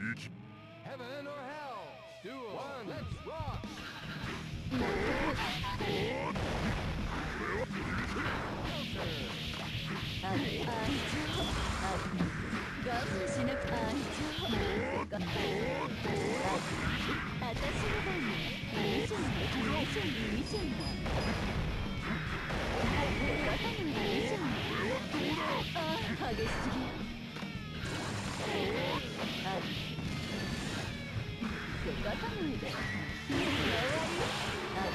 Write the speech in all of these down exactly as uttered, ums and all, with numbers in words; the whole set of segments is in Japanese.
Heaven or hell? Duel. One, let's rock. あ愛情我慢しなくて愛情私の番ねいいじゃないいいじゃないいいじゃない肩もいいじゃないあ激しすぎあせかさないで終わりあ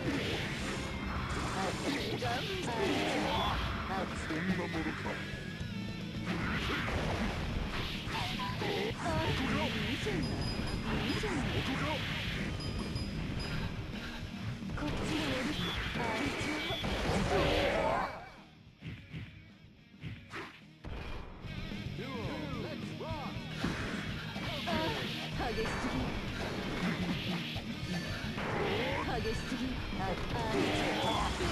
あ我慢してあそんなものかあいいじゃないいいじゃないこっちの愛情 Duel. Let's rock. あ激しすぎ激しすぎあ愛情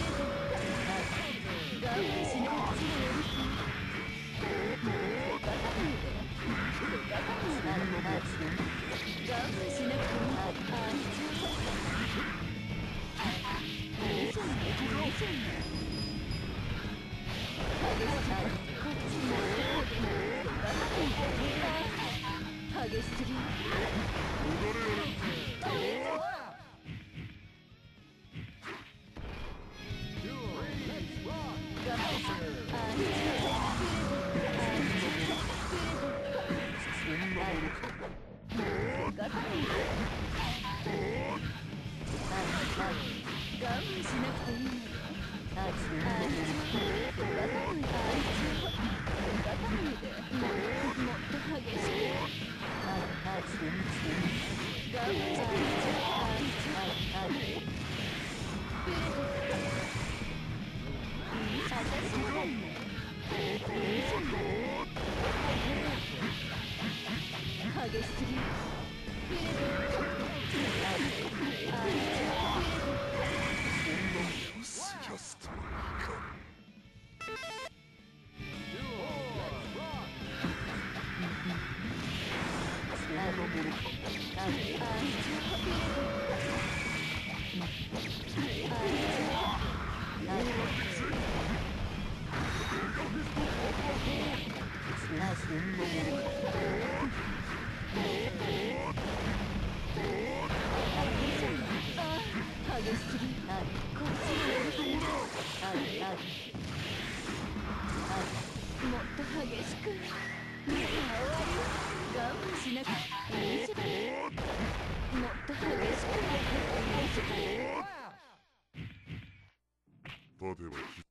我慢しなこっちの寄りバカなのでバカになるはず我慢しなくても愛情いいじゃないいいじゃない激しさこっちのバカに激しすぎ我慢しなくていいのよあいつバカなのでバカなのでもっと激しくああ我慢してあいつあいつ私の番ねいいじゃない激しすぎ激しすぎあこっちのやり方あああもっと激しく終わり我慢しなくていいじゃんもっと激しくいいじゃん立てば